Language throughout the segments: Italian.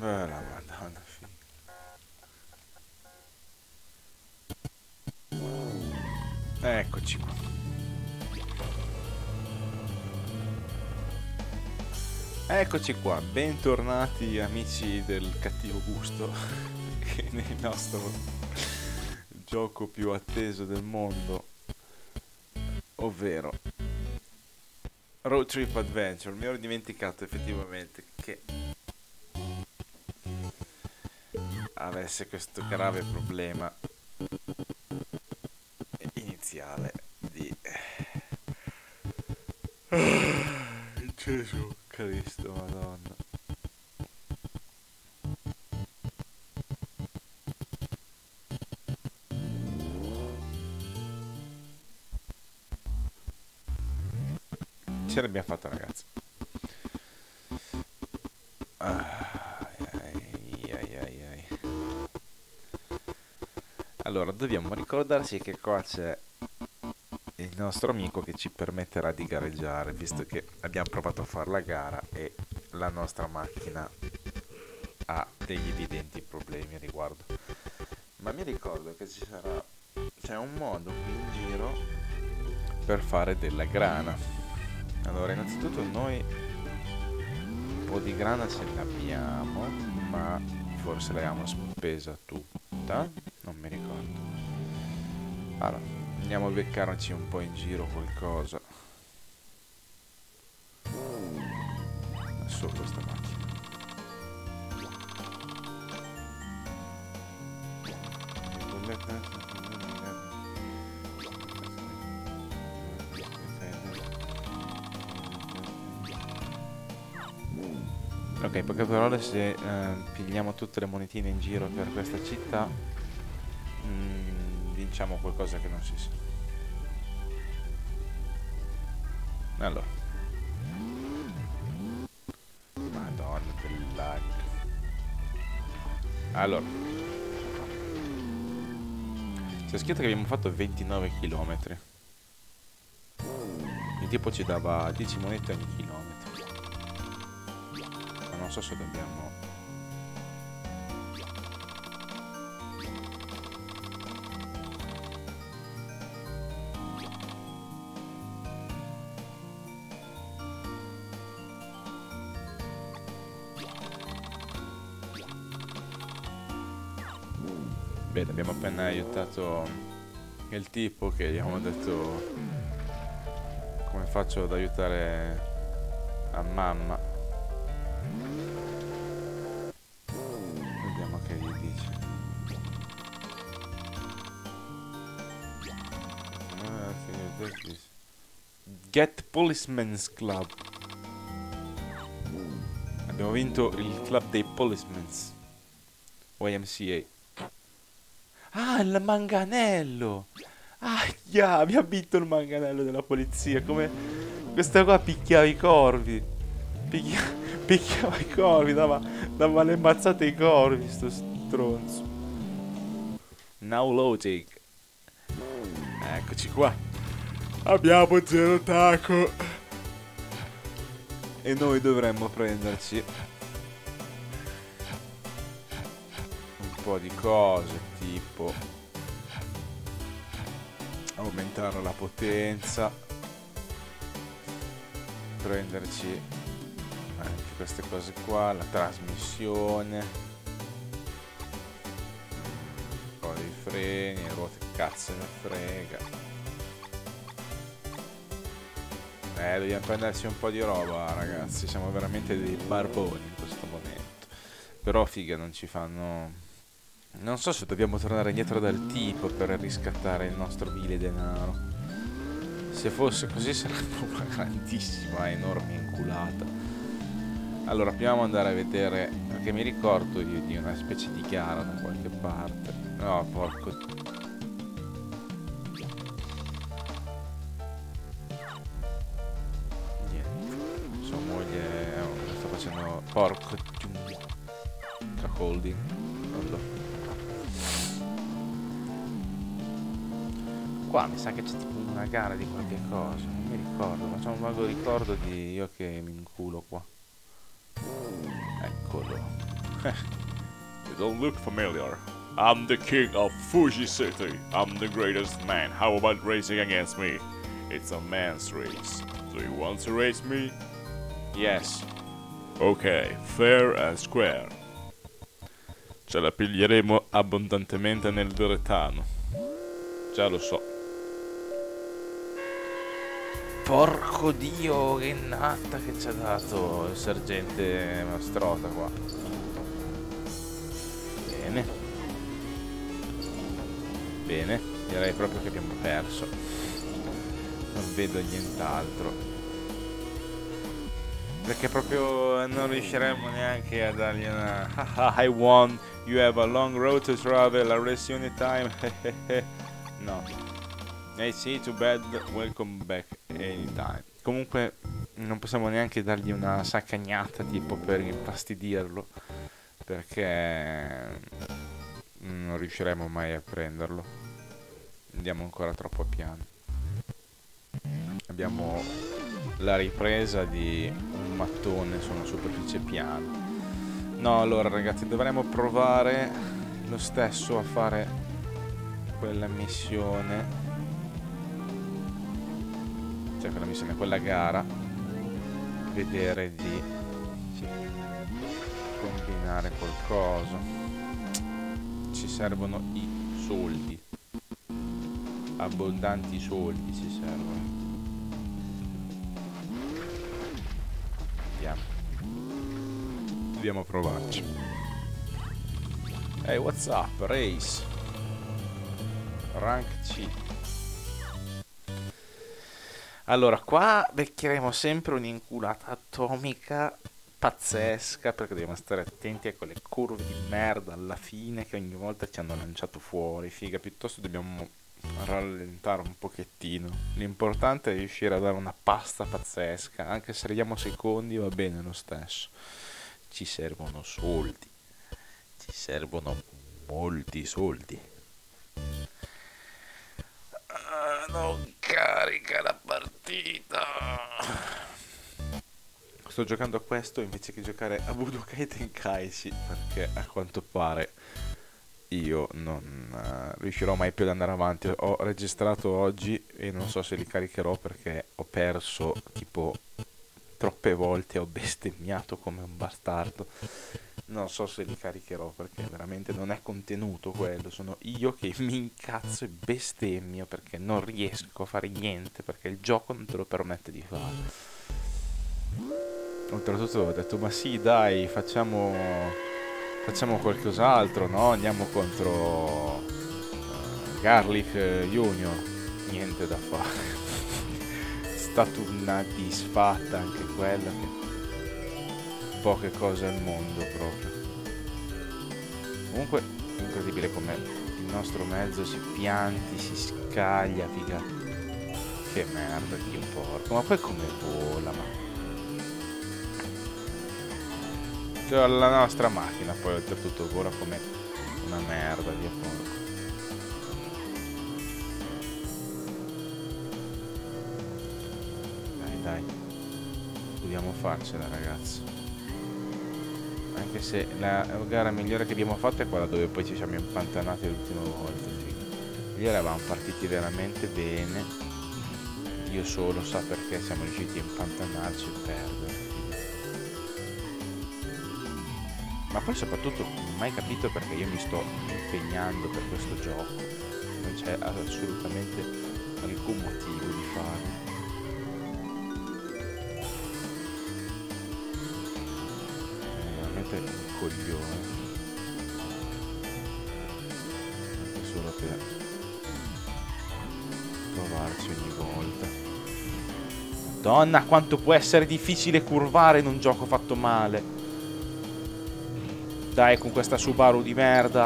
La madonna, figa. Eccoci qua. Eccoci qua, bentornati amici del cattivo gusto nel nostro gioco più atteso del mondo, ovvero Road Trip Adventure. Mi ero dimenticato effettivamente che avesse questo grave problema iniziale di Gesù Cristo, Madonna. Ce l'abbiamo fatta, ragazzi. Ai, ai, ai, ai. Allora, dobbiamo ricordarci che qua c'è il nostro amico che ci permetterà di gareggiare, visto che abbiamo provato a fare la gara e la nostra macchina ha degli evidenti problemi a riguardo. Ma mi ricordo che c'è un modo qui in giro per fare della grana. Allora, innanzitutto noi un po' di grana ce l'abbiamo, ma forse l'abbiamo spesa tutta, non mi ricordo. Allora, andiamo a beccarci un po' in giro qualcosa. Su questa macchina. Ok, poche parole, se pigliamo tutte le monetine in giro per questa città, vinciamo qualcosa che non si sa. Allora. Madonna del lag. Allora. C'è scritto che abbiamo fatto 29 km. Il tipo ci dava 10 monete ogni chilometro. Ma non so se dobbiamo... Bene, abbiamo appena aiutato il tipo che gli abbiamo detto come faccio ad aiutare a mamma. Vediamo che gli dice. Get Policeman's Club. Abbiamo vinto il club dei Policemen's, YMCA. Ah, il manganello! Ah, yeah, abbiamo vinto il manganello della polizia. Come questa qua picchiava i corvi. Picchiava i corvi, dava le mazzate ai corvi, sto stronzo. Now loading. Eccoci qua. Abbiamo zero taco. E noi dovremmo prenderci un po' di cose, tipo aumentare la potenza, prenderci anche queste cose qua, la trasmissione, un po' di freni, le ruote che cazzo ne frega. Dobbiamo prenderci un po' di roba, ragazzi, siamo veramente dei barboni in questo momento. Però figa, non ci fanno... Non so se dobbiamo tornare indietro dal tipo per riscattare il nostro vile denaro. Se fosse così sarebbe una grandissima, enorme inculata. Allora, proviamo ad andare a vedere, perché mi ricordo io di una specie di gara da qualche parte. No, porco... Porco holding. Qua mi sa che c'è tipo una gara di qualche cosa, non mi ricordo, ma c'è un vago ricordo di io che mi inculo qua. Eccolo. You don't look familiar. I'm the king of Fuji City. I'm the greatest man. How about racing against me? It's a man's race. Do you want to race me? Yes. Ok, fair and square. Ce la piglieremo abbondantemente nel retano. Già lo so. Porco dio, che natta che ci ha dato il sergente Mastrota qua. Bene. Bene, direi proprio che abbiamo perso. Non vedo nient'altro. Perché proprio non riusciremo neanche a dargli una... Haha, I won. You have a long road to travel. A rest unit time. No. Hey, see, too bad. Welcome back anytime. Comunque non possiamo neanche dargli una saccagnata tipo per infastidirlo, perché non riusciremo mai a prenderlo. Andiamo ancora troppo piano. Abbiamo la ripresa di un mattone su una superficie piana. No, allora ragazzi, dovremmo provare lo stesso a fare quella missione, cioè quella missione, quella gara, vedere di combinare qualcosa. Ci servono i soldi, abbondanti soldi ci servono. Andiamo, dobbiamo provarci. Hey, what's up, race rank C. Allora, qua beccheremo sempre un'inculata atomica pazzesca, perché dobbiamo stare attenti a quelle curve di merda alla fine che ogni volta ci hanno lanciato fuori. Figa, piuttosto dobbiamo rallentare un pochettino. L'importante è riuscire a dare una pasta pazzesca. Anche se arriviamo secondi va bene lo stesso. Ci servono soldi, ci servono molti soldi. Non carica la partita. Sto giocando a questo invece che giocare a Budokai Tenkaichi, perché a quanto pare io non riuscirò mai più ad andare avanti. Ho registrato oggi e non so se li caricherò perché ho perso tipo troppe volte, ho bestemmiato come un bastardo. Non so se li caricherò perché veramente non è contenuto quello, sono io che mi incazzo e bestemmio perché non riesco a fare niente, perché il gioco non te lo permette di fare. Oltretutto ho detto, ma sì dai, facciamo qualcos'altro, no? Andiamo contro Garlic Junior. Niente da fare. È stata una disfatta anche quella, che poche cose al mondo proprio. Comunque è incredibile come il nostro mezzo si pianti, si scaglia, figa. Che merda di un porco. Ma poi come vola, ma... Cioè, la nostra macchina poi oltretutto vola come una merda di porco. Dai, dobbiamo farcela ragazzi. Anche se la gara migliore che abbiamo fatto è quella dove poi ci siamo impantanati l'ultima volta. Lì eravamo partiti veramente bene. Dio solo sa perché siamo riusciti a impantanarci e perdere. Ma poi soprattutto non ho mai capito perché io mi sto impegnando per questo gioco. Non c'è assolutamente alcun motivo di farlo. Veramente un coglione. Anche solo per provarci ogni volta. Madonna, quanto può essere difficile curvare in un gioco fatto male. Dai, con questa Subaru di merda.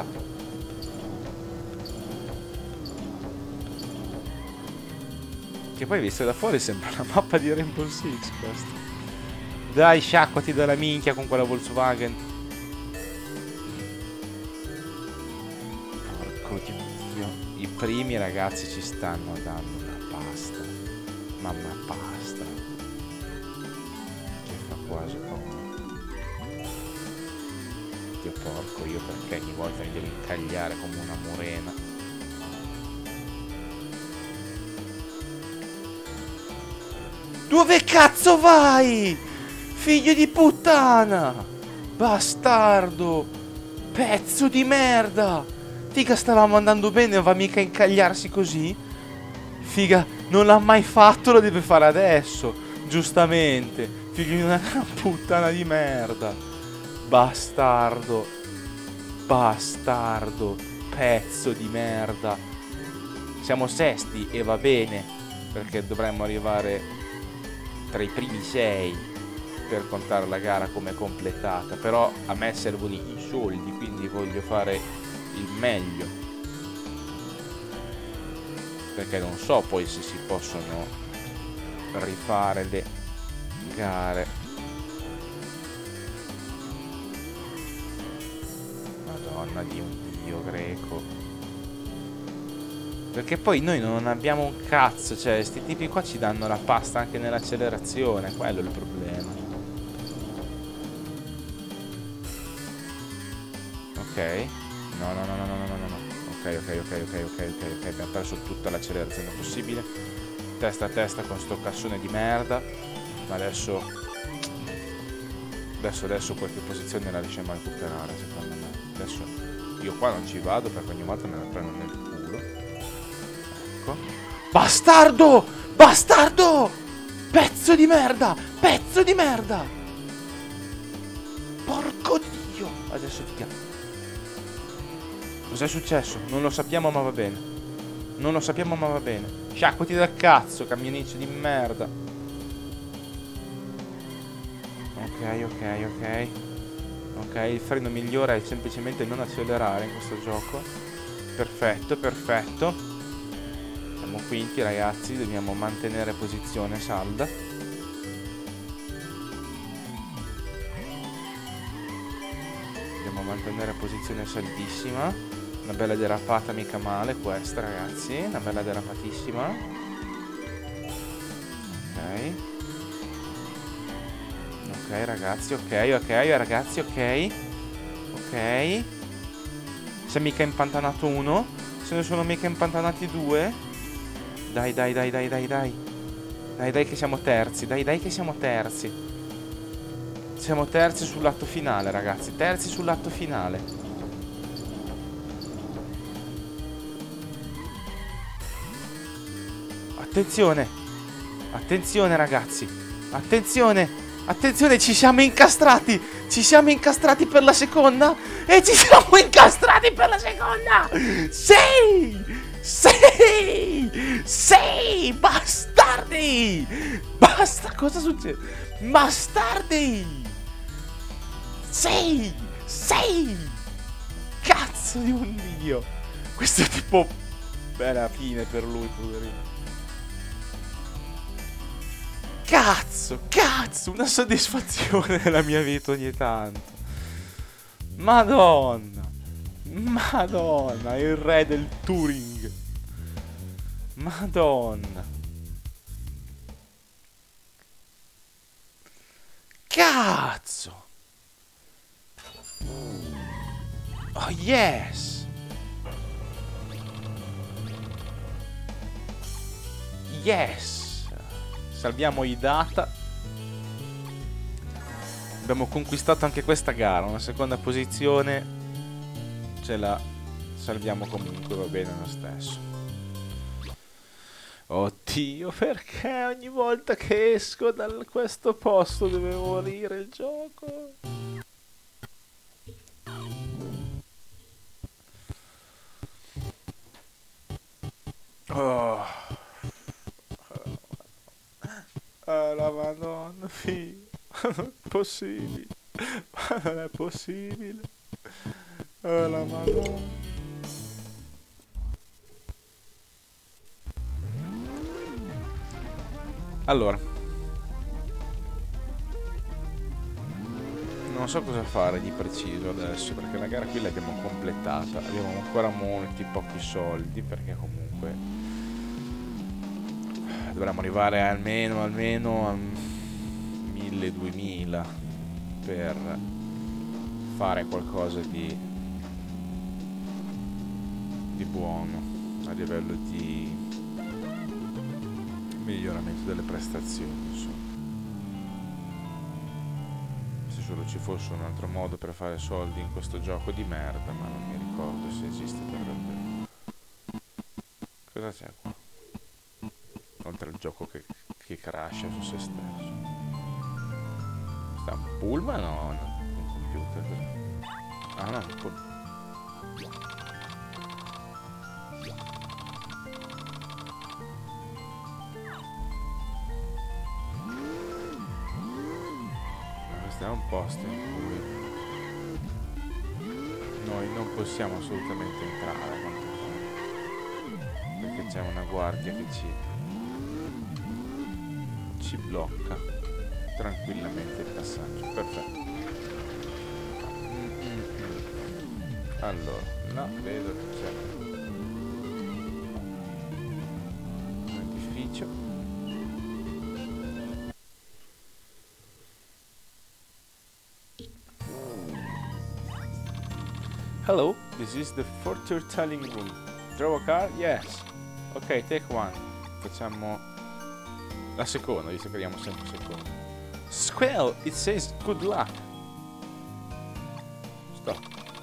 Che poi visto da fuori sembra la mappa di Rainbow Six questa. Dai, sciacquati dalla minchia con quella Volkswagen. Porco Dio. I primi ragazzi ci stanno dando una pasta. Mamma pasta. Che fa quasi paura. cacchio porco, io perché ogni volta mi devo incagliare come una morena. Dove cazzo vai? Figlio di puttana! Bastardo! Pezzo di merda! Figa, stavamo andando bene, non va mica a incagliarsi così? Figa, non l'ha mai fatto, lo deve fare adesso. Giustamente. Figlio di una puttana di merda. Bastardo. Bastardo. Pezzo di merda. Siamo sesti e va bene, perché dovremmo arrivare tra i primi 6 per contare la gara come completata. Però a me servono i soldi, quindi voglio fare il meglio, perché non so poi se si possono rifare le gare. Madonna di un dio greco, perché poi noi non abbiamo un cazzo, cioè sti tipi qua ci danno la pasta anche nell'accelerazione, quello è il problema. Ok. No. Ok, abbiamo perso tutta l'accelerazione possibile. Testa a testa con sto cassone di merda. Ma adesso qualche posizione la riusciamo a recuperare, secondo me. Adesso io qua non ci vado perché ogni volta me la prendo nel culo. Ecco. Bastardo! Bastardo! Pezzo di merda! Pezzo di merda! Porco Dio! Adesso ti chiamo. Cos'è successo? Non lo sappiamo, ma va bene. Non lo sappiamo, ma va bene. Sciacquati dal cazzo, camioniccio di merda. Ok. Ok, il freno migliore è semplicemente non accelerare in questo gioco. Perfetto. Siamo quinti, ragazzi. Dobbiamo mantenere posizione salda. Dobbiamo mantenere posizione saldissima. Una bella derapata mica male questa, ragazzi. Una bella derapatissima. Ok, ragazzi, ok. Si è mica impantanato uno. Se ne sono mica impantanati due. Dai che siamo terzi. Siamo terzi sull'atto finale, ragazzi. Terzi sull'atto finale. Attenzione ragazzi. Attenzione, ci siamo incastrati. Per la seconda. E ci siamo incastrati per la seconda. Sì, bastardi. Basta, cosa succede? Bastardi. Sì. Cazzo di un dio. Questo è tipo bella fine per lui, poverino. Cazzo, una soddisfazione nella mia vita ogni tanto. Madonna, il re del Turing. Madonna. Cazzo. Oh yes. Salviamo i data. Abbiamo conquistato anche questa gara. Una seconda posizione ce la salviamo comunque, va bene lo stesso. Oddio, perché ogni volta che esco da questo posto deve morire il gioco? Oh, la madonna, figlio. Non è possibile. Ma non è possibile. Oh, la madonna. Allora, non so cosa fare di preciso adesso, perché la gara qui l'abbiamo completata. Abbiamo ancora molti pochi soldi, perché comunque dovremmo arrivare almeno a 1000-2000 per fare qualcosa di buono a livello di miglioramento delle prestazioni, insomma. Se solo ci fosse un altro modo per fare soldi in questo gioco di merda, ma non mi ricordo se esiste per davvero. Cosa c'è qua? Oltre al gioco che crasha su se stesso. Sta un pullman o un computer? Ah no, un pullman. Questo è un posto in cui noi non possiamo assolutamente entrare, a quanto pare, perché c'è una guardia che ci blocca tranquillamente il passaggio. Perfetto. Allora, là vedo che c'è un edificio. Hello, this is the fortune-telling room. Throw a card? Yes. Ok, take one. Facciamo la seconda, visto che abbiamo sempre seconda. Squall, it says good luck. Stop.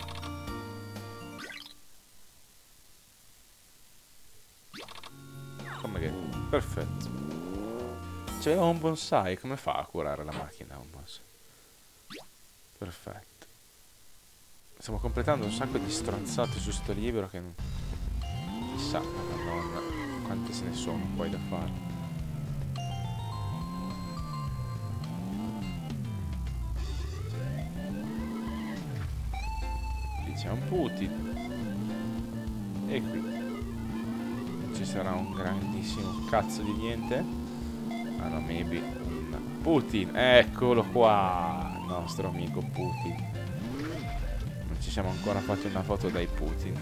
Come che? Perfetto. C'era un bonsai, come fa a curare la macchina un bonsai? Perfetto. Stiamo completando un sacco di stronzate su sto libro che chissà, madonna, quante se ne sono poi da fare. Lì c'è un Putin. E qui ci sarà un grandissimo cazzo di niente. Ah no, maybe un Putin. Eccolo qua, il nostro amico Putin. Ci siamo ancora fatti una foto dai Putin.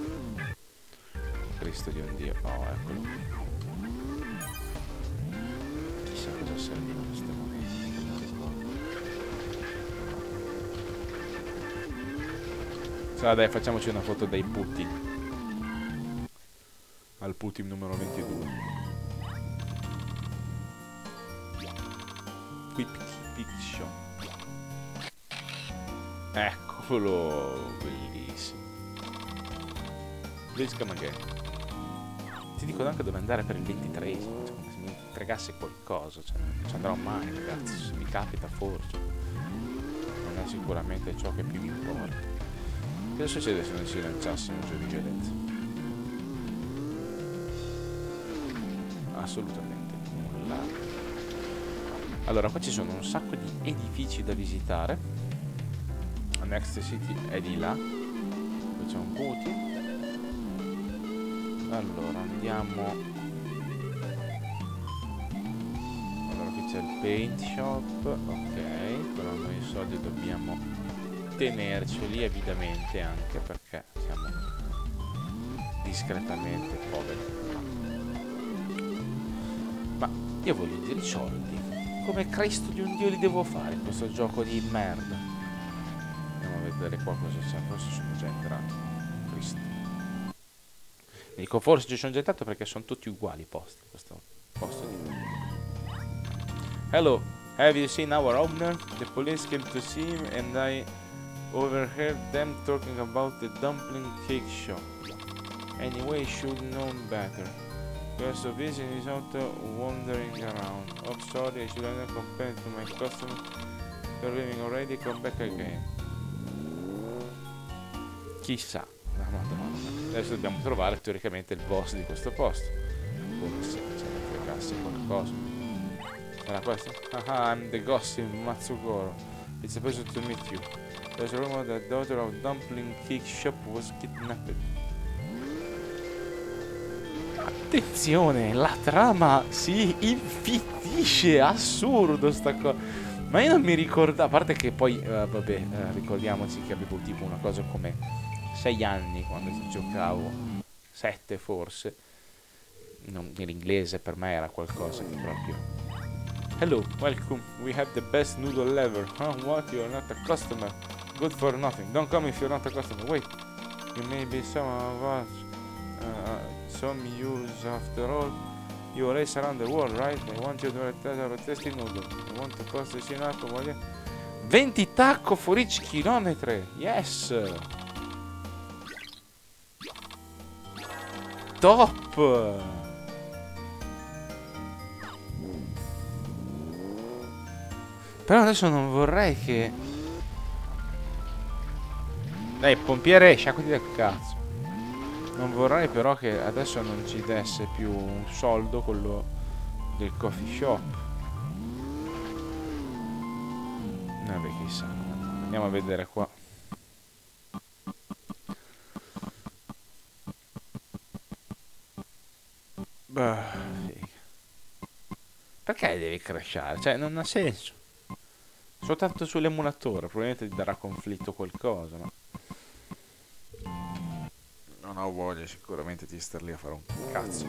Cristo di un Dio. Oh, eccolo. Chissà cosa serve in questo momento. Dai, facciamoci una foto dai Putin. Al Putin numero 22. Quick Picture. Eccolo, bellissimo. Please come again. Ti dico anche dove andare per il 23esimo, cioè, come se mi fregasse qualcosa, cioè, non ci andrò mai, ragazzi, se mi capita forse. Non è sicuramente ciò che più mi importa. Cosa succede se non ci lanciassimo giù di violenza? Assolutamente nulla. Allora, qua ci sono un sacco di edifici da visitare. Next City è di là. Qui c'è un Putin. Allora andiamo. Allora qui c'è il paint shop. Ok, però noi i soldi dobbiamo tenerceli evidentemente, anche perché siamo discretamente poveri. Ma io voglio dire i soldi. Come Cristo di un Dio li devo fare in questo gioco di merda? Vedere qua cosa c'è, forse sono già entrato. Cristo. Dico forse ci sono già entrato perché sono tutti uguali i posti. Questo posto di... Hello, have you seen our owner? The police came to see him and I overheard them talking about the dumpling cake shop. Anyway, should know better. We are so busy in his auto wandering around. Oh sorry, I should have complained to my customer. You're leaving already, come back again. Chissà, la Madonna. Adesso dobbiamo trovare teoricamente il boss di questo posto. Come se ce ne fregasse qualcosa. Era questo? Ah, I'm the gossip Matsugoro. It's a pleasure to meet you. There's a rumor that the daughter of Dumpling Cake Shop was kidnapped. Attenzione, la trama si infittisce, assurdo sta cosa. Ma io non mi ricordo, a parte che poi, vabbè, ricordiamoci che avevo tipo una cosa come 6 anni quando ci giocavo, 7 forse. Nell'inglese per me era qualcosa che proprio... Hello, welcome, we have the best noodle ever. Huh, what, you're not a customer? Good for nothing. Don't come if you're not a customer. Wait. You may be some of us. Some use after all. You race around the world, right? I want you to test our tasty noodle. I want to cost the scene up. 20 tacco fuori chilometri. Yes. Top. Però adesso non vorrei che... Dai, pompiere, sciacquati del cazzo. Non vorrei però che adesso non ci desse più un soldo quello del coffee shop. Beh, chissà. Andiamo a vedere qua. Bah, figa. Perché devi crashare? Cioè, non ha senso. Soltanto sull'emulatore, probabilmente ti darà conflitto qualcosa, ma... Non ho voglia sicuramente di star lì a fare un cazzo.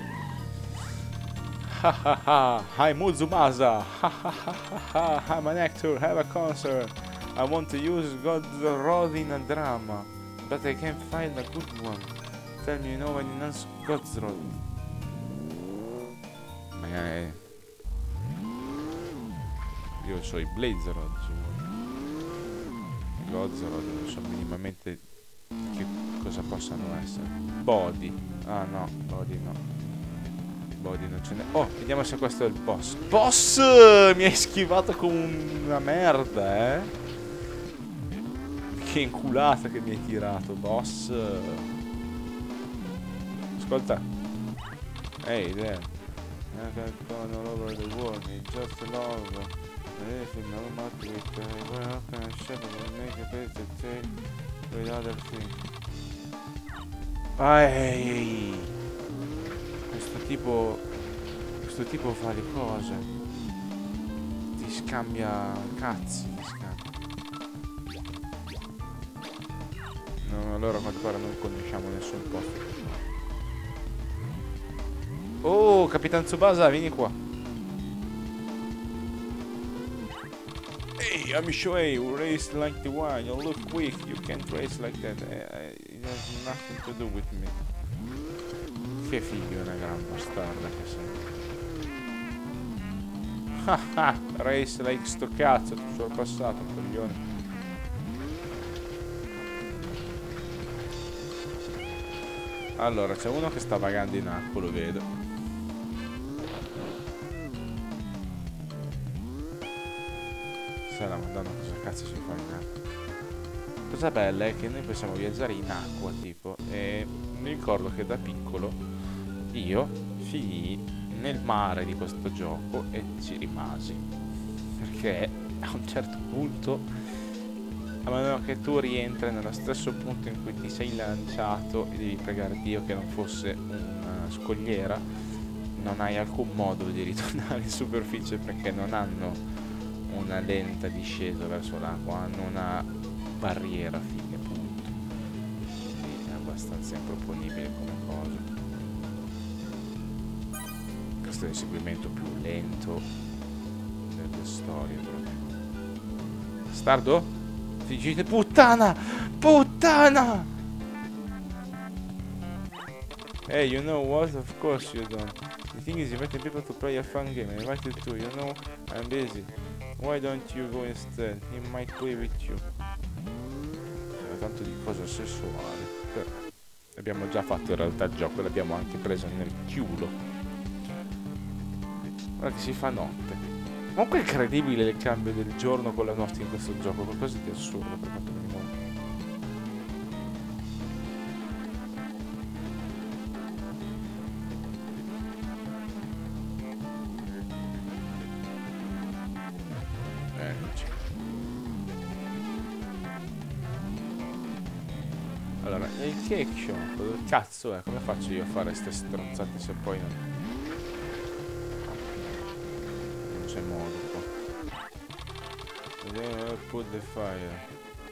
I'm Uzumasa. I'm an actor, have a concert. I want to use God's rod in a drama, but I can't find a good one. Tell me you know when you use God's rod. Ma io so i Blaze Rod, i God's Rod non so minimamente che cosa possano essere. Body. Ah no, Body no. Body non ce n'è. Oh, vediamo se questo è il boss. Boss! Mi hai schivato come una merda, eh? Che inculata che mi hai tirato, boss. Ascolta. Ehi, there. I can go all over the world. It's just love. If you know my Twitter, well, can I shut up and make a better take with other things? Ehi. Questo tipo fa le cose. Ti scambia cazzi, ti scambia. No, allora a quanto pare non conosciamo nessun posto. Oh, Capitan Tsubasa, vieni qua. Hey, I'm Shoei, who race like the one. You look quick, you can't race like that. It has nothing to do with me. Che figlio, una gran bastarda che sei. Haha, race like sto cazzo, ti sono passato, coglione. Allora, c'è uno che sta vagando in acqua, lo vedo. Sai la madonna cosa cazzo si fa in acqua. La cosa bella è che noi possiamo viaggiare in acqua, tipo, e mi ricordo che da piccolo io finii nel mare di questo gioco e ci rimasi. Perché a un certo punto, a meno che tu rientri nello stesso punto in cui ti sei lanciato e devi pregare Dio che non fosse una scogliera, non hai alcun modo di ritornare in superficie perché non hanno una lenta discesa verso l'acqua, hanno una barriera fine punto. Quindi è abbastanza improponibile come cosa. Questo è il seguimento più lento delle storie proprio. Stardo? Fuggite, puttana! Puttana! Hey, you know what? Of course you don't. The thing is inviting people to play a fun game. I invited too, you know? I'm busy. Why don't you go instead? He might play with you. C'era tanto di cosa sessuale. Però abbiamo già fatto in realtà il gioco e l'abbiamo anche preso nel culo. Ora che si fa notte. Comunque è incredibile il cambio del giorno con la notte in questo gioco, qualcosa di assurdo per quanto mi riguarda. Eccoci. Allora, il cake shop, dove cazzo è? Come faccio io a fare ste stronzate se poi non c'è modo qua? Put the fire.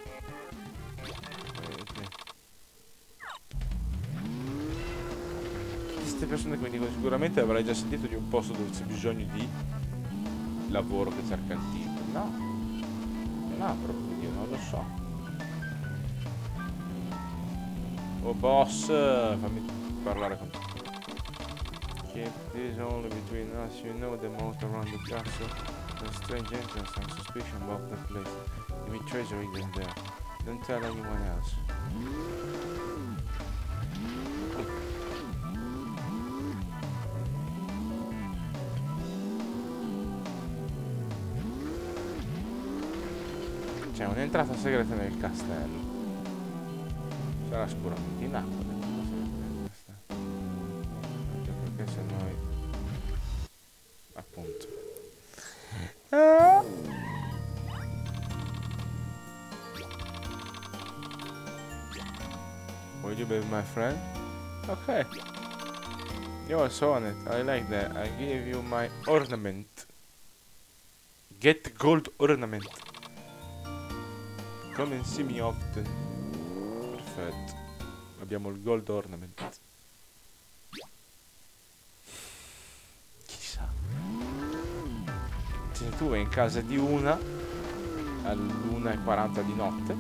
Queste persone che mi dicono sicuramente avrai già sentito di un posto dove c'è bisogno di lavoro che cerca il tipo. No, no, proprio io non lo so. Oh boss, fammi parlare con te. Keep this only between us, you know the moat around the castle. No strange entrance and suspicion about the place. Maybe treasure hidden there. Don't tell anyone else. C'è un'entrata segreta nel castello. Sarà sicuramente in acqua l'entrata segreta nel castello. Anche perché se noi... appunto. Will you be my friend? Okay. You're so on it. I like that. I give you my ornament. Get gold ornament. Come and see me often. Perfetto. Abbiamo il gold ornament. Chissà. Se tu vai in casa di una all'1:40 di notte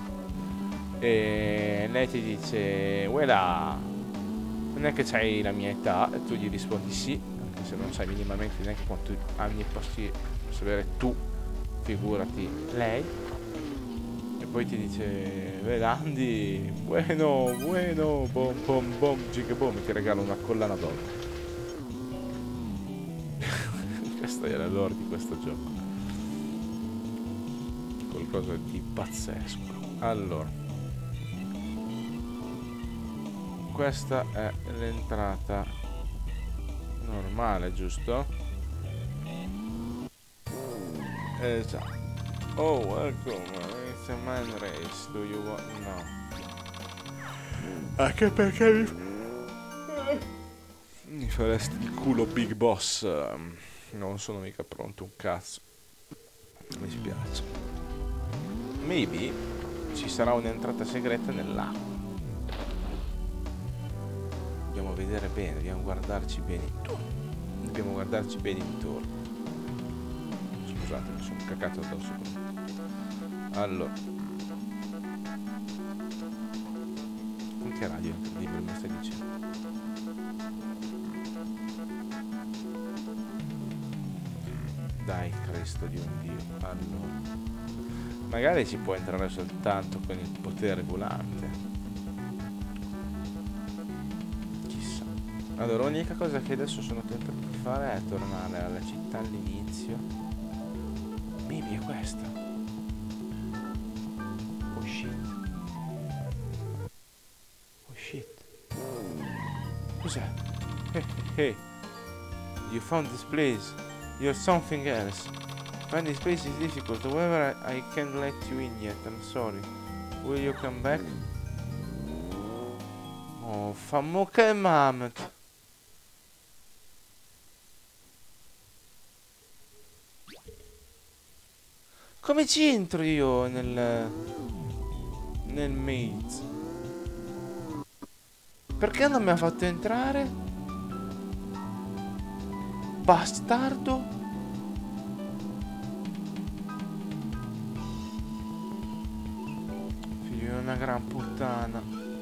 e lei ti dice "Uela, non è che c'hai la mia età?" e tu gli rispondi sì, anche se non sai minimamente neanche quanti anni posso avere tu, figurati lei. E poi ti dice "Velandi, bueno, bueno, bom bom bom, giga bom", e ti regala una collana d'oro. Questo era l'oro di questo gioco. Qualcosa di pazzesco. Allora, questa è l'entrata normale, giusto? Esatto. Oh, welcome. It's a man race. Do you want... no. Anche perché mi faresti il culo, Big Boss. Non sono mica pronto un cazzo. Mi spiace. Maybe ci sarà un'entrata segreta nell'acqua. Dobbiamo vedere bene, dobbiamo guardarci bene intorno. Dobbiamo guardarci bene intorno. Scusate, mi sono cacato addosso. Allora, con che radio incredibile mi stai dicendo? Dai, Cristo di un Dio. Allora, magari si può entrare soltanto con il potere volante. Chissà. Allora, l'unica cosa che adesso sono tentato di fare è tornare alla città all'inizio. Maybe è questa. Oh shit. Oh shit. Cos'è? Hey. You found this place. You're something else. Find this place is difficult. However, I can't let you in yet. I'm sorry. Will you come back? Oh, fammo calmamente. Come ci entro io nel maze? Perché non mi ha fatto entrare? Bastardo. Figlio di una gran puttana.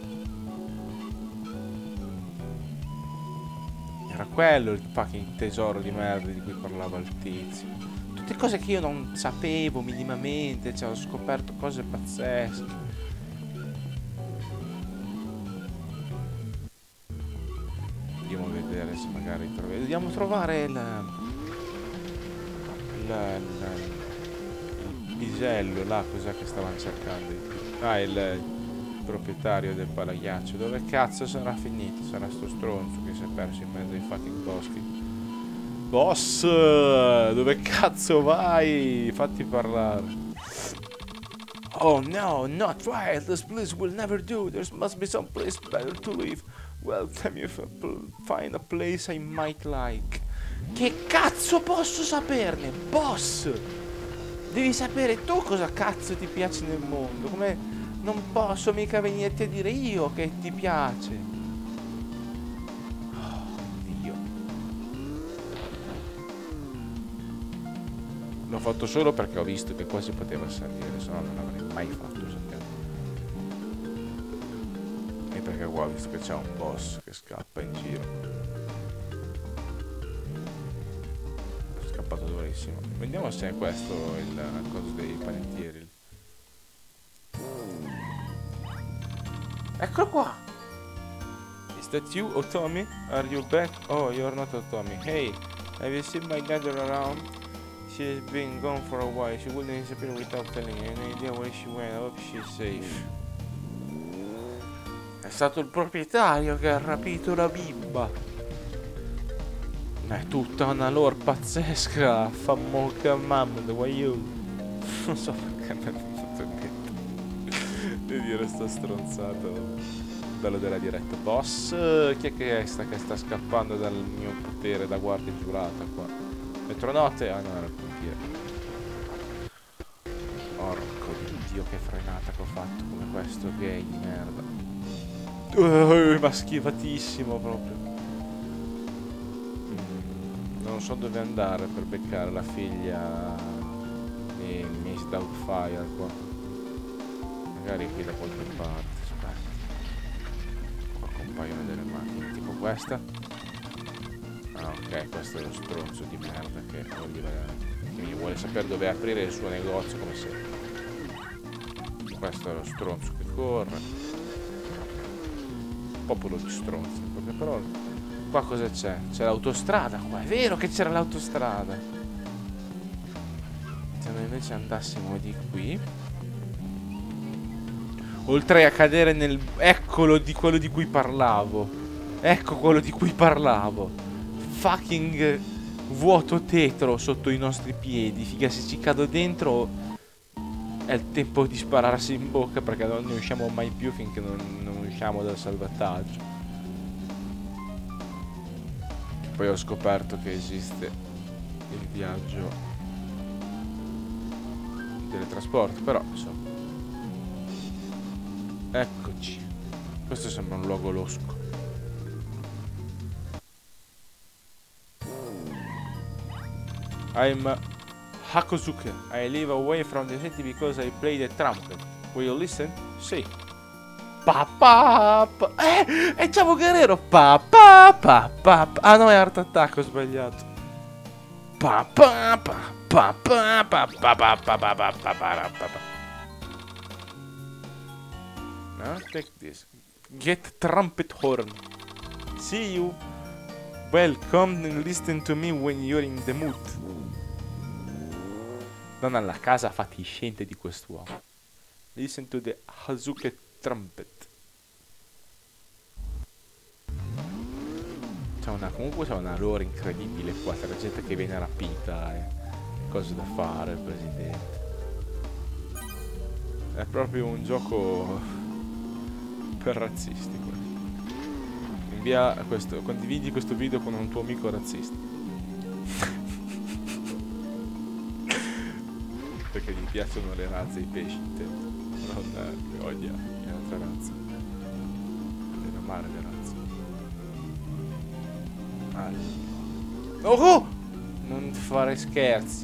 Era quello il fucking tesoro di merda di cui parlava il tizio. Tutte cose che io non sapevo minimamente, cioè ho scoperto cose pazzesche. Andiamo a vedere se magari troviamo. Dobbiamo trovare il pisello là, cos'è che stavano cercando? Ah, il proprietario del palaghiaccio. Dove cazzo sarà finito? Sarà sto stronzo che si è perso in mezzo ai fucking boschi. Boss, dove cazzo vai? Fatti parlare. Oh no, not right. This place will never do. There must be some place better to live. Well, tell me if I find a place I might like. Che cazzo posso saperne, boss? Devi sapere tu cosa cazzo ti piace nel mondo. Come non posso mica venirti a dire io che ti piace. L'ho fatto solo perché ho visto che qua si poteva salire, se no non l'avrei mai fatto, sappiamo. E perché qua, visto che c'è un boss che scappa in giro. È scappato durissimo. Vediamo se è questo il coso dei panettieri. Eccolo qua! Is that you, Otomi? Are you back? Oh, you're not Otomi. Hey, have you seen my daughter around? She's been gone for a while. She wouldn't disappear without telling you. No idea where she went. I hope she's safe. È stato il proprietario che ha rapito la bimba. È tutta una lore pazzesca. Famocca mamma, the way you. Non so perché mi è venuto in mente di dire sto stronzato. Bello della diretta. Boss, chi è che sta scappando dal mio potere da guardia giurata qua? Metronote? Ah no, era il pompiere. Porco di Dio, che frenata che ho fatto come questo gay di merda. Ma schivatissimo proprio. Non so dove andare per beccare la figlia di Miss Doubtfire qua. Magari qui da qualche parte. Aspetta. Qua compaiono delle macchine tipo questa. Ah ok, questo è lo stronzo di merda che mi vuole sapere dove aprire il suo negozio come sempre. Questo è lo stronzo che corre. Popolo di stronzi, in poche parole. Qua cosa c'è? C'è l'autostrada qua, è vero che c'era l'autostrada. Se noi invece andassimo di qui, oltre a cadere nel... Eccolo di quello di cui parlavo. Ecco quello di cui parlavo. Fucking vuoto tetro sotto i nostri piedi. Figa, se ci cado dentro è il tempo di spararsi in bocca, perché non ne usciamo mai più finché non usciamo dal salvataggio. Poi ho scoperto che esiste il viaggio teletrasporto, però insomma. Eccoci. Questo sembra un luogo losco. I'm Hakosuke. I live away from the city because I play the trumpet. Will you listen? Sì. Pa pa pa. È Chavo Guerrero. Pa pa pa pa. Ah no, è Art Attack, ho sbagliato. Pa pa pa pa pa pa pa pa pa pa pa pa pa pa. Now take this. Get trumpet horn. See you. Welcome and listen to me when you're in the mood. Non alla casa fatiscente di quest'uomo. Listen to the Hazuke trumpet. Comunque c'è una lore incredibile qua. C'è la gente che viene rapita e cose da fare, il presidente. È proprio un gioco per razzisti quello. Condividi questo video con un tuo amico razzista. Perché gli piacciono le razze e i pesci, intendo. Non odia le altre razze. Deve amare le razze. Oh! Non fare scherzi.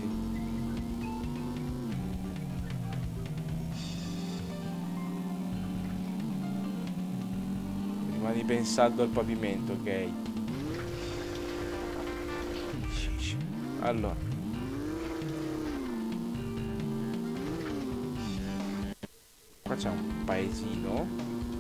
Rimani ben saldo al pavimento, ok? Allora. Qua c'è un paesino.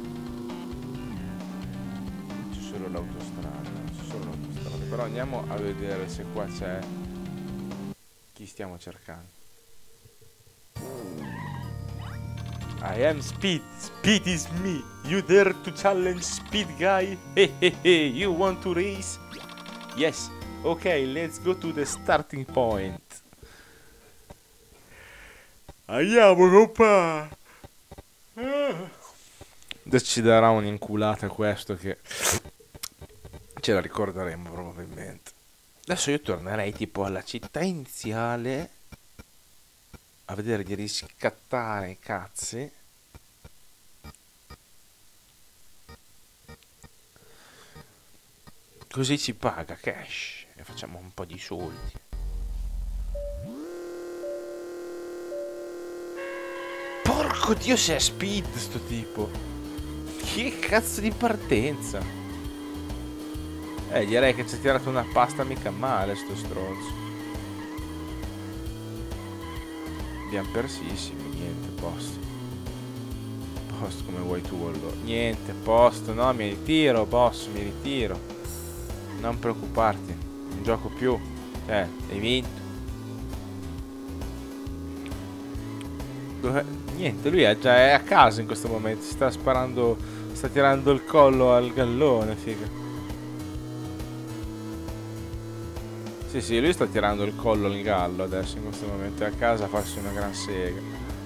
C'è solo l'autostrada. Però andiamo a vedere se qua c'è chi stiamo cercando. I am Speed. Speed is me. You dare to challenge Speed, guy? Hey, hey, hey. You want to race? Yes. Okay, let's go to the starting point. Andiamo, compa. Adesso ci darà un'inculata questo che ce la ricorderemo probabilmente. Adesso io tornerei tipo alla città iniziale a vedere di riscattare i cazzi. Così ci paga cash e facciamo un po' di soldi. Porco Dio, se è Speed sto tipo. Che cazzo di partenza? Direi che ci ha tirato una pasta mica male sto stronzo. Abbiamo persissimi, niente, posto. Posto come vuoi tu allora. Niente, posto, no, mi ritiro, boss, mi ritiro. Non preoccuparti, non gioco più. Hai vinto. Niente, lui è a casa in questo momento, si sta sparando, sta tirando il collo al gallone, figa. Sì, lui sta tirando il collo al gallo adesso in questo momento, è a casa a farsi una gran sega.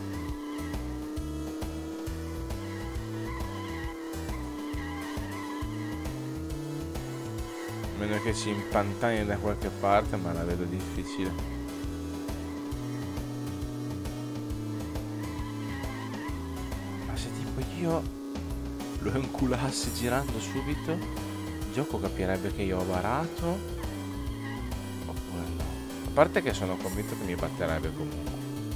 A meno che si impantani da qualche parte, ma la vedo difficile. Ma se tipo io lo inculassi girando subito, il gioco capirebbe che io ho barato. A parte che sono convinto che mi batterebbe comunque.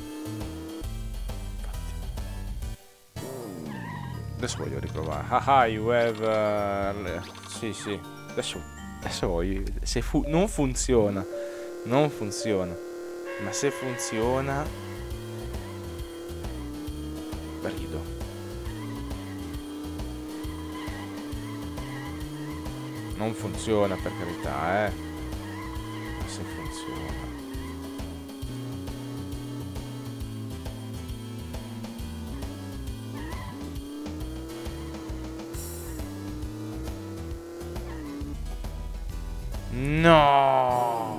Infatti. Adesso voglio riprovare. Ah, you have... Sì. Adesso voglio... Se non funziona. Non funziona. Ma se funziona... Rido. Non funziona per carità, Ma se funziona... No!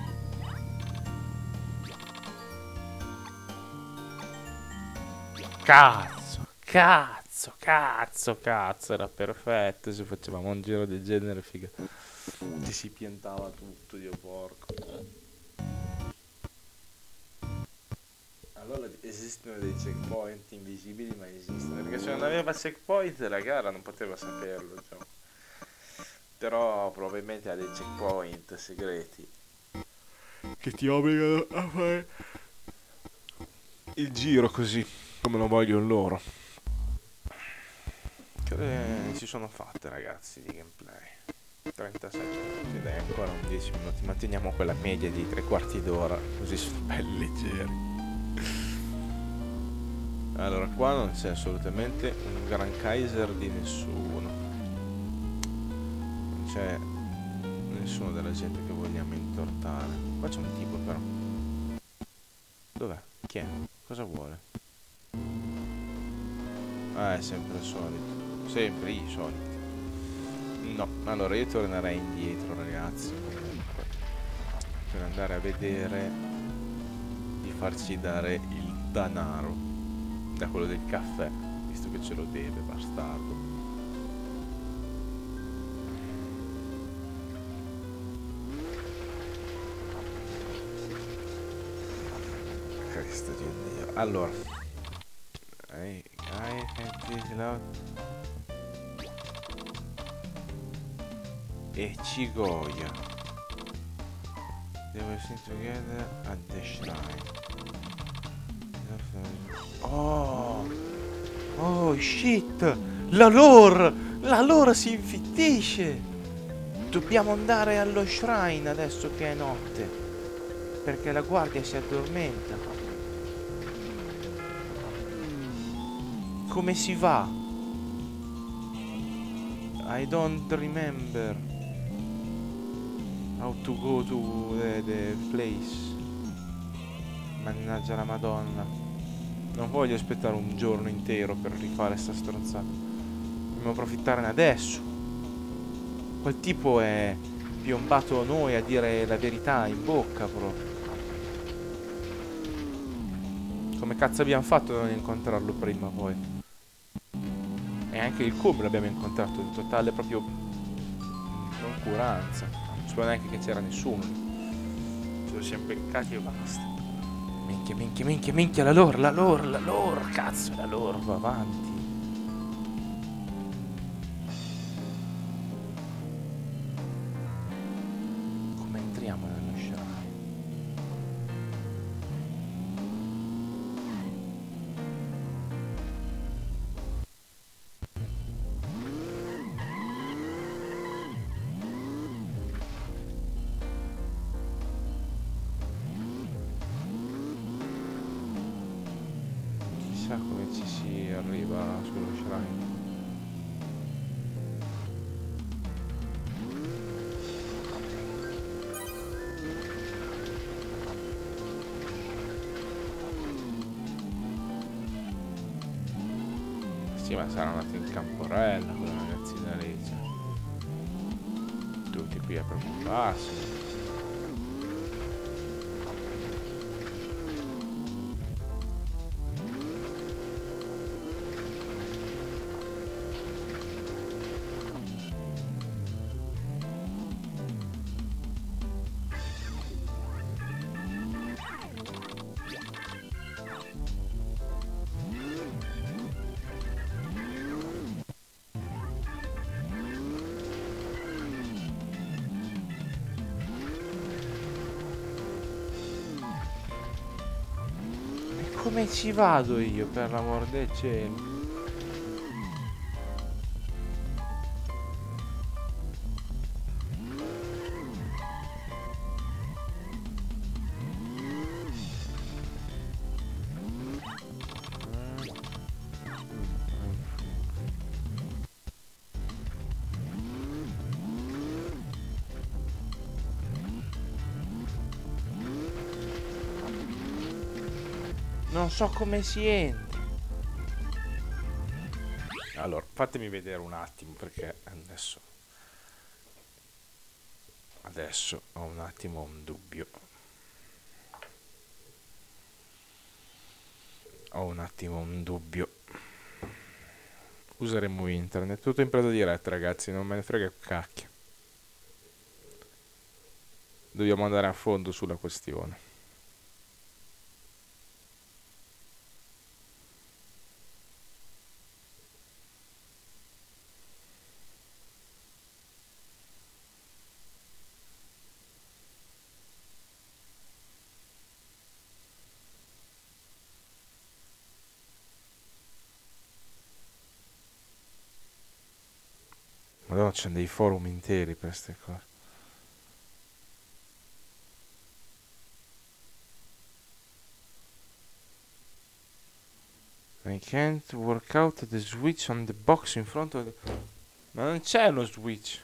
Cazzo, era perfetto. Se facevamo un giro del genere, figa. Ci si piantava tutto, Dio porco. Allora esistono dei checkpoint invisibili, ma esistono. Perché se non aveva checkpoint la gara non poteva saperlo, diciamo. Però probabilmente ha dei checkpoint segreti che ti obbligano a fare il giro così come lo vogliono loro. Che si sono fatte, ragazzi, di gameplay. 37 minuti, dai, ancora un 10 minuti. Manteniamo quella media di 3/4 d'ora, così sono belli leggeri. Allora, qua non c'è assolutamente un Gran Kaiser di nessuno. Non c'è nessuno della gente che vogliamo intortare. Qua c'è un tipo però. Dov'è? Chi è? Cosa vuole? Ah, è sempre il solito. Sempre i soliti. No, allora io tornerei indietro, ragazzi, comunque, per andare a vedere di farci dare il danaro da quello del caffè, visto che ce lo deve, bastardo. Cristo di Dio. Allora, e Cigoia. They were seen together at the shrine. Oh shit! La lore si infittisce! Dobbiamo andare allo shrine adesso che è notte, perché la guardia si addormenta. Come si va? I don't remember how to go to the place. Mannaggia la Madonna. Non voglio aspettare un giorno intero per rifare sta stronzata. Dobbiamo approfittarne adesso. Quel tipo è piombato a noi a dire la verità in bocca proprio. Come cazzo abbiamo fatto a non incontrarlo prima poi? E anche il Cub l'abbiamo incontrato in totale proprio noncuranza. Non so neanche che c'era nessuno lì. Ce lo siamo beccati e basta. Minchia, la lore, cazzo, la lore, va avanti. Come entriamo nello shrine? chissà come ci si arriva sullo shrine. Sì, ma sarà andato in Camporella quella ragazzina lì, cioè. Tutti qui a preoccuparsi. Come ci vado io, per l'amor del cielo? Non so come si entra. Allora, fatemi vedere un attimo perché adesso ho un attimo un dubbio. Useremo internet, tutto in presa diretta, ragazzi, non me ne frega un cacchio. Dobbiamo andare a fondo sulla questione. Madonna, c'è dei forum interi per queste cose. I can't work out the switch on the box in front of the... Ma non c'è uno switch.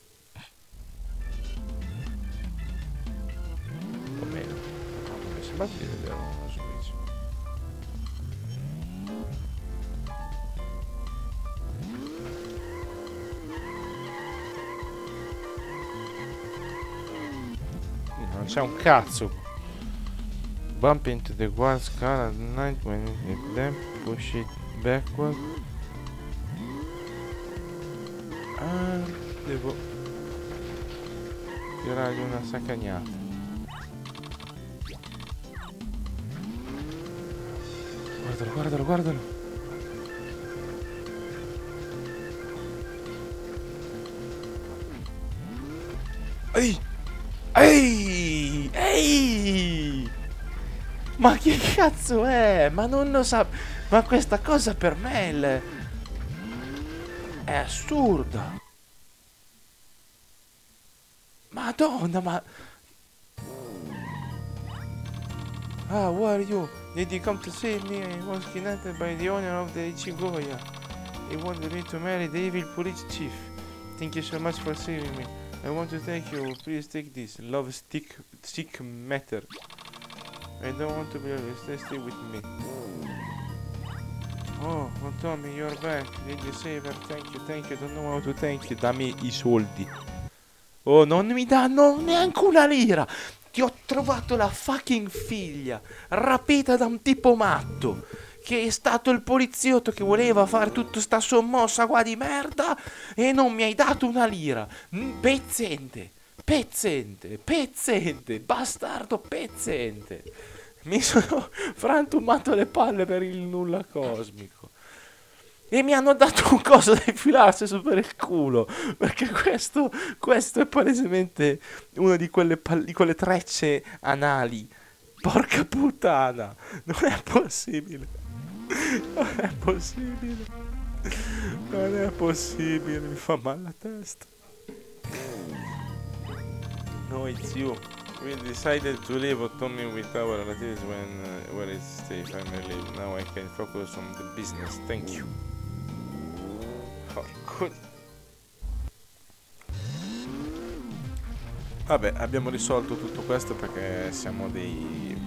O meno. No, non mi sembra di vedere uno switch. Non c'è un cazzo. Bump into the wall scala at night when it then push it backward. Ah, devo tirargli una saccagnata. Guardalo, guardalo, guardalo. Ehi! Ehi! Ehi! Ma che cazzo è? Ma non lo sa... Ma questa cosa per me è assurda. Madonna, ma... Ah, who are you? Did you come to see me? I was kidnapped by the owner of the Ichigoya. He wanted me to marry the evil police chief. Thank you so much for saving me. I want to thank you. Please take this. Love stick matter. I don't want to be always. Stay with me. Oh, Tommy, you're back. Did you save her? Thank you. Don't know how to thank you. Dammi i soldi. Oh, non mi danno neanche una lira. Ti ho trovato la fucking figlia, rapita da un tipo matto, che è stato il poliziotto che voleva fare tutta sta sommossa qua di merda e non mi hai dato una lira. Pezzente, bastardo pezzente. Mi sono frantumato le palle per il nulla cosmico. E mi hanno dato un coso da infilarsi su per il culo. Perché questo è palesemente una di quelle trecce anali. Porca puttana. Non è possibile. Non è possibile. Non è possibile. Mi fa male la testa. No, it's you. We decided to live with Tommy with our relatives where is stay family? Now I can focus on the business. Thank you. Porco. Vabbè, abbiamo risolto tutto questo perché siamo dei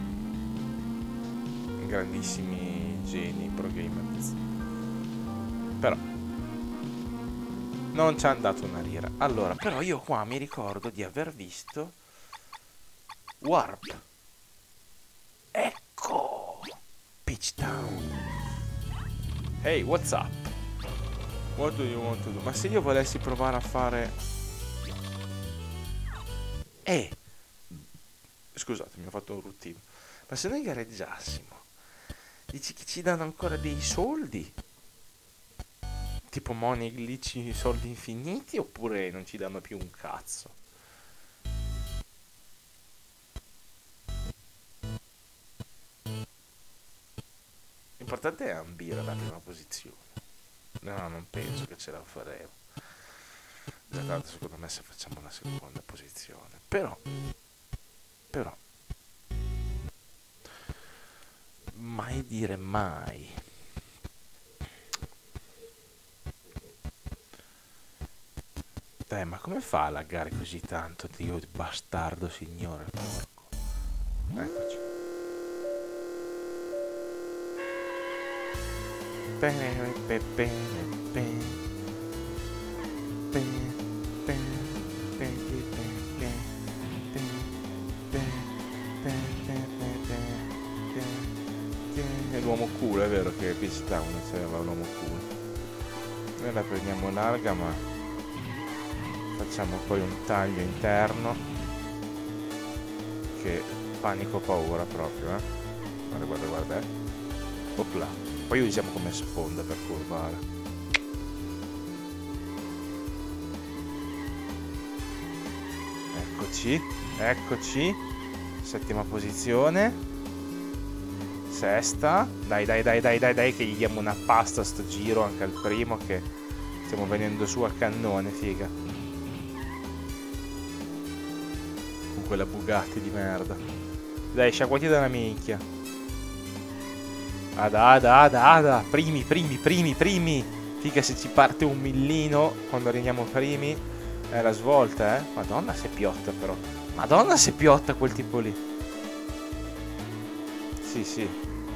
grandissimi geni pro gamers. Però non ci hanno dato una lira. Allora, però io qua mi ricordo di aver visto Warp. Ecco! Peach Town. Hey, what's up? What do you want to do? Ma se io volessi provare a fare... Scusate, mi ho fatto un routine. Ma se noi gareggiassimo, dici che ci danno ancora dei soldi? Tipo money glitch, soldi infiniti, oppure non ci danno più un cazzo? L'importante è ambire alla prima posizione. No, non penso che ce la faremo. Già tanto secondo me se facciamo la seconda posizione. Però mai dire mai. Dai, ma come fa a laggare così tanto, Dio bastardo signore, porco. Eccoci. È l'uomo culo, è vero che Peach Town c'era l'uomo culo. Noi la prendiamo larga, ma facciamo poi un taglio interno che panico paura proprio, guarda, guarda, guarda, opla. Poi usiamo come sponda per curvare. Eccoci, eccoci. Settima posizione. Sesta. Dai, dai, dai, dai, dai, dai, che gli diamo una pasta a sto giro anche al primo, che stiamo venendo su a cannone, figa. Con quella Bugatti di merda. Dai, sciacquati dalla minchia. Ada. Primi. Figa, se ci parte un millino quando arriviamo primi è la svolta, Madonna se piotta però. Madonna se piotta quel tipo lì. Sì.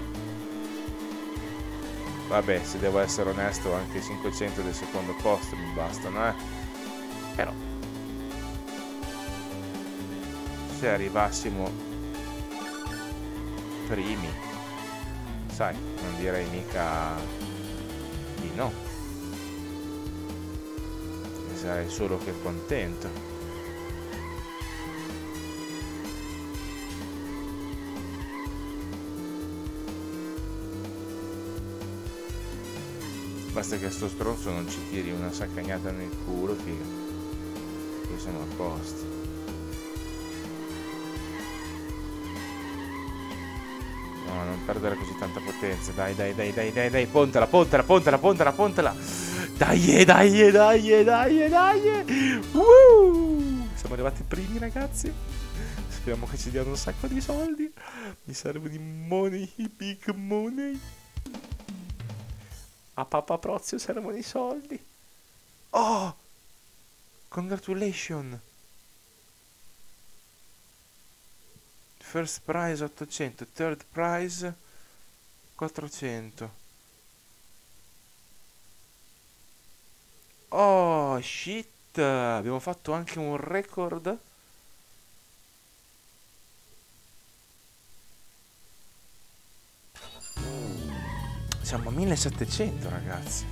Vabbè, se devo essere onesto, anche i 500 del secondo posto mi bastano, Però se arrivassimo primi, sai, non direi mica di no. Ne sarei solo che contento. Basta che sto stronzo non ci tiri una saccagnata nel culo, figa. Poi siamo a posto. No, non perdere così tanta potenza. Dai. Pontala. Dai. Siamo arrivati primi, ragazzi. Speriamo che ci diano un sacco di soldi. Mi servono i money, i big money. A Papa Prozio servono i soldi. Oh! Congratulations! First prize 800, third prize 400. Oh, shit! Abbiamo fatto anche un record. Siamo a 1700, ragazzi.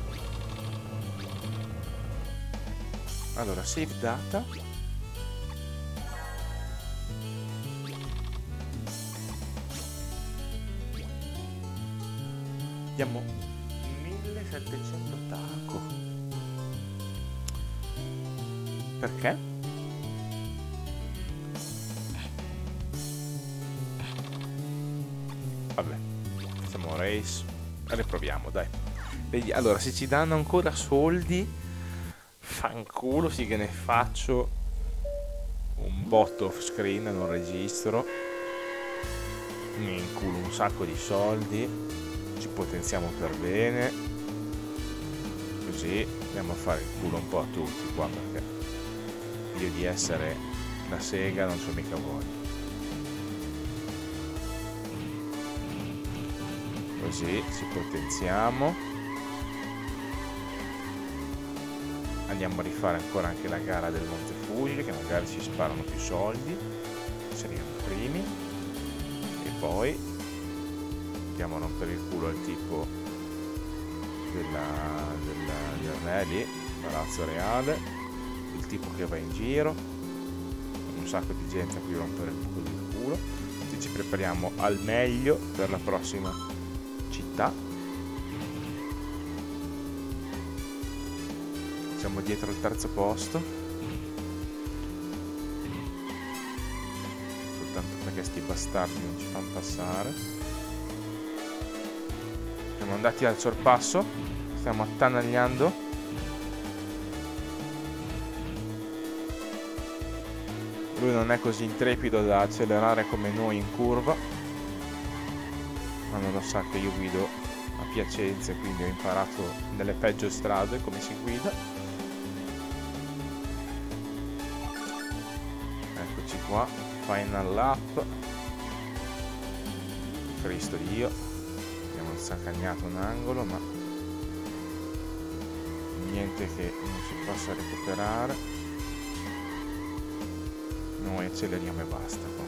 Allora, save data. Diamo 1700 taco. Perché? Vabbè, facciamo race. Riproviamo, dai. Vedi, allora, se ci danno ancora soldi, fanculo, sì che ne faccio un botto off screen, non registro. mi inculo un sacco di soldi, ci potenziamo per bene, così andiamo a fare il culo un po' a tutti qua, perché io di essere la sega non c'ho mica voglia. Così ci potenziamo, andiamo a rifare ancora anche la gara del Monte Fuji, che magari ci sparano più soldi, seriamo primi, e poi andiamo a rompere il culo al tipo del re lì, Palazzo Reale, il tipo che va in giro, un sacco di gente a cui rompere il culo. Ci prepariamo al meglio per la prossima città. Siamo dietro al terzo posto, soltanto perché sti bastardi non ci fanno passare. Siamo andati al sorpasso, stiamo attanagliando. Lui non è così intrepido da accelerare come noi in curva, ma non lo sa che io guido a Piacenza, quindi ho imparato nelle peggio strade come si guida. Eccoci qua, final lap. Cristo Dio, abbiamo sacagnato un angolo, ma niente che non si possa recuperare. Noi acceleriamo e basta qua.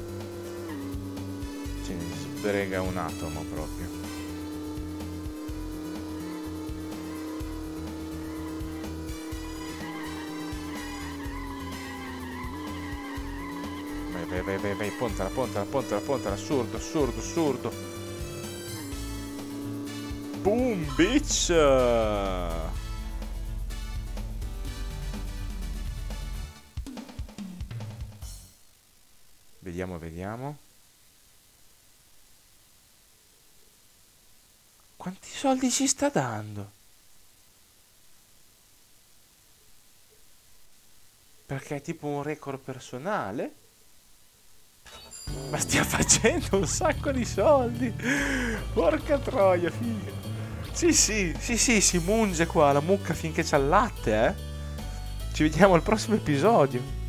Ce ne sbrega un atomo proprio. Vai, pontala, assurdo. Boom, bitch! Vediamo. Quanti soldi ci sta dando? Perché è tipo un record personale? Ma stia facendo un sacco di soldi! Porca troia, figa! Sì, si munge qua la mucca finché c'ha il latte, eh! Ci vediamo al prossimo episodio!